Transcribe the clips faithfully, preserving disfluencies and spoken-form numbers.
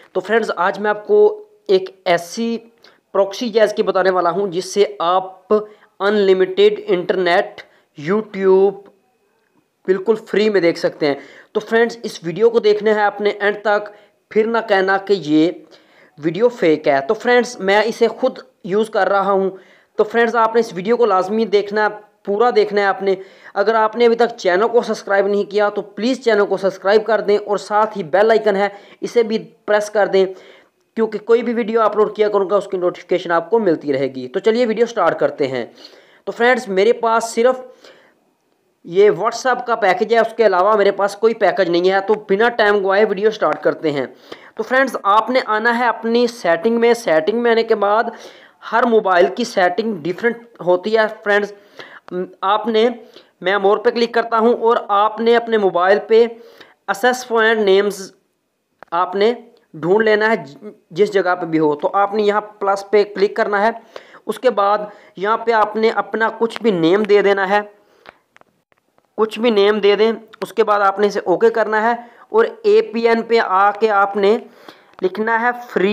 तो फ्रेंड्स आज मैं आपको एक ऐसी प्रॉक्सी जैज़ की बताने वाला हूं जिससे आप अनलिमिटेड इंटरनेट यूट्यूब बिल्कुल फ्री में देख सकते हैं। तो फ्रेंड्स इस वीडियो को देखना है आपने एंड तक, फिर ना कहना कि ये वीडियो फेक है। तो फ्रेंड्स मैं इसे खुद यूज़ कर रहा हूं। तो फ्रेंड्स आपने इस वीडियो को लाजमी देखना है, पूरा देखना है आपने। अगर आपने अभी तक चैनल को सब्सक्राइब नहीं किया तो प्लीज़ चैनल को सब्सक्राइब कर दें और साथ ही बेल आइकन है इसे भी प्रेस कर दें, क्योंकि कोई भी वीडियो अपलोड किया करूँगा उसकी नोटिफिकेशन आपको मिलती रहेगी। तो चलिए वीडियो स्टार्ट करते हैं। तो फ्रेंड्स मेरे पास सिर्फ ये व्हाट्सएप का पैकेज है, उसके अलावा मेरे पास कोई पैकेज नहीं है। तो बिना टाइम गवाए वीडियो स्टार्ट करते हैं। तो फ्रेंड्स आपने आना है अपनी सेटिंग में। सेटिंग में आने के बाद हर मोबाइल की सेटिंग डिफरेंट होती है फ्रेंड्स। आपने मैं मोर पे क्लिक करता हूं और आपने अपने मोबाइल पे एक्सेस पॉइंट नेम्स आपने ढूंढ लेना है जिस जगह पे भी हो। तो आपने यहाँ प्लस पे क्लिक करना है। उसके बाद यहाँ पे आपने अपना कुछ भी नेम दे देना है, कुछ भी नेम दे दें। उसके बाद आपने इसे ओके करना है और ए पी एन पे आके आपने लिखना है फ्री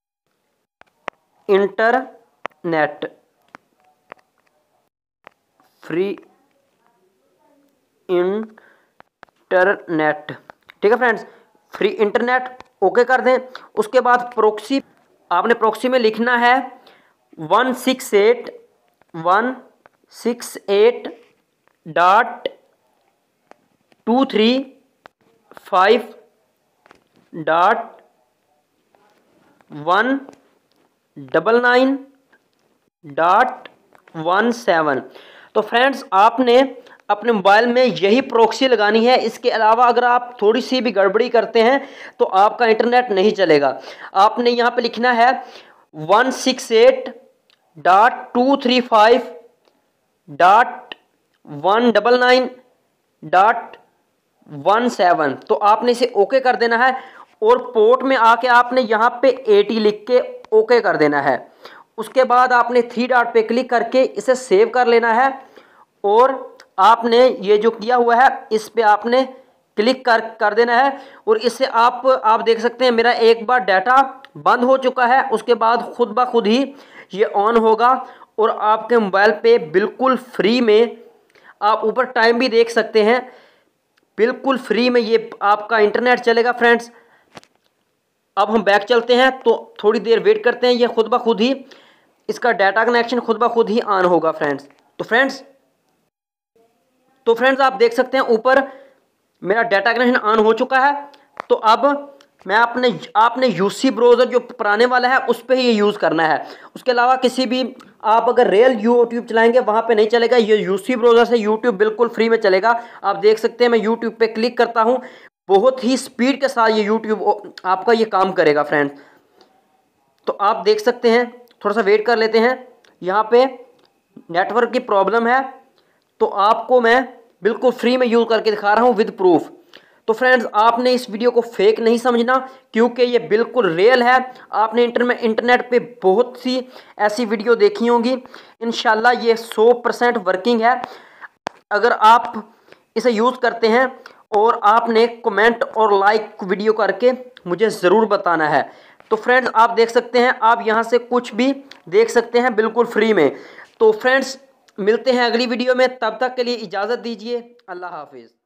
इंटरनेट, फ्री इंटरनेट। ठीक है फ्रेंड्स, फ्री इंटरनेट ओके कर दें। उसके बाद प्रॉक्सी आपने प्रॉक्सी में लिखना है one six eight one six eight dot two three five dot one double nine dot one seven. तो फ्रेंड्स आपने अपने मोबाइल में यही प्रॉक्सी लगानी है। इसके अलावा अगर आप थोड़ी सी भी गड़बड़ी करते हैं तो आपका इंटरनेट नहीं चलेगा। आपने यहाँ पे लिखना है one six eight dot two three five dot one double nine dot one seven. तो आपने इसे ओके कर देना है और पोर्ट में आके आपने यहाँ पे एटी लिख के ओके कर देना है। उसके बाद आपने थ्री डॉट पे क्लिक करके इसे सेव कर लेना है और आपने ये जो किया हुआ है इस पे आपने क्लिक कर कर देना है। और इससे आप आप देख सकते हैं मेरा एक बार डाटा बंद हो चुका है, उसके बाद खुद ब खुद ही ये ऑन होगा और आपके मोबाइल पे बिल्कुल फ्री में, आप ऊपर टाइम भी देख सकते हैं, बिल्कुल फ्री में ये आपका इंटरनेट चलेगा फ्रेंड्स। अब हम बैक चलते हैं तो थोड़ी देर वेट करते हैं, ये खुद ब खुद ही इसका डाटा कनेक्शन खुद ब खुद ही ऑन होगा फ्रेंड्स। तो फ्रेंड्स तो फ्रेंड्स आप देख सकते हैं ऊपर मेरा डाटा कनेक्शन ऑन हो चुका है। तो अब मैं आपने आपने यूसी ब्राउज़र जो पुराने वाला है उस पर ही ये यूज़ करना है। उसके अलावा किसी भी, आप अगर रियल यूट्यूब चलाएंगे वहाँ पे नहीं चलेगा। ये यूसी ब्राउज़र से यूट्यूब बिल्कुल फ्री में चलेगा। आप देख सकते हैं मैं यूट्यूब पे क्लिक करता हूँ, बहुत ही स्पीड के साथ ये यूट्यूब आपका ये काम करेगा फ्रेंड्स। तो आप देख सकते हैं, थोड़ा सा वेट कर लेते हैं। यहाँ पे नेटवर्क की प्रॉब्लम है तो आपको मैं बिल्कुल फ्री में यूज़ करके दिखा रहा हूँ विद प्रूफ। तो फ्रेंड्स आपने इस वीडियो को फेक नहीं समझना, क्योंकि ये बिल्कुल रियल है। आपने इंटर इंटरनेट पे बहुत सी ऐसी वीडियो देखी होंगी, इंशाल्लाह ये सौ परसेंट वर्किंग है अगर आप इसे यूज़ करते हैं। और आपने कमेंट और लाइक वीडियो करके मुझे ज़रूर बताना है। तो फ्रेंड्स आप देख सकते हैं, आप यहाँ से कुछ भी देख सकते हैं बिल्कुल फ्री में। तो फ्रेंड्स मिलते हैं अगली वीडियो में, तब तक के लिए इजाज़त दीजिए। अल्लाह हाफिज़।